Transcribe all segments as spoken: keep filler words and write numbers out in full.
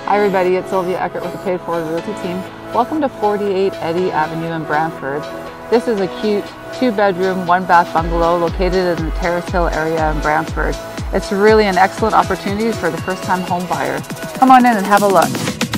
Hi everybody, it's Sylvia Eckert with the Paid Forward Realty team. Welcome to forty-eight Eddy Avenue in Brantford. This is a cute two bedroom, one bath bungalow located in the Terrace Hill area in Brantford. It's really an excellent opportunity for the first time home buyer. Come on in and have a look.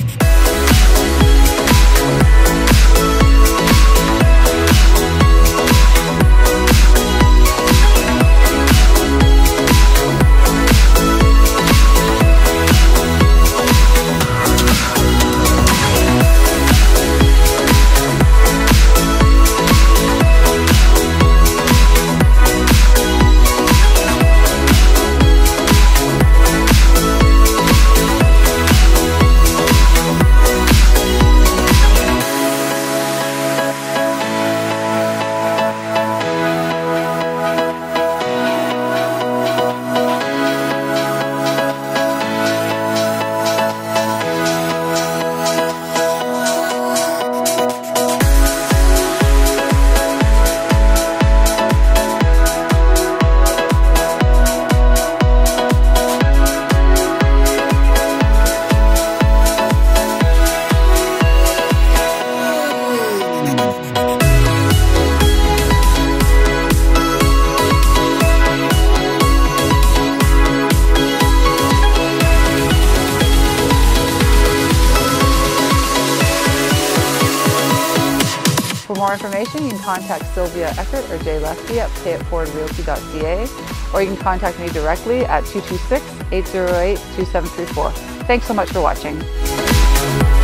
For more information, you can contact Sylvia Eckert or Jay Lefty at pay it forward realty dot c a, or you can contact me directly at two two six, eight zero eight, two seven three four. Thanks so much for watching.